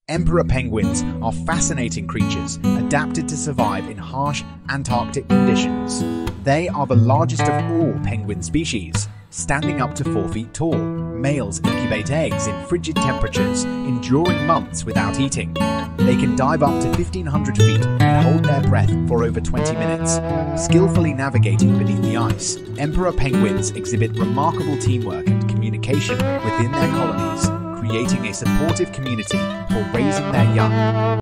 Emperor penguins are fascinating creatures adapted to survive in harsh Antarctic conditions. They are the largest of all penguin species, standing up to 4 feet tall. Males incubate eggs in frigid temperatures, enduring months without eating. They can dive up to 1,500 feet and hold their breath for over 20 minutes, skillfully navigating beneath the ice. Emperor penguins exhibit remarkable teamwork and communication within their colonies, creating a supportive community for raising their young.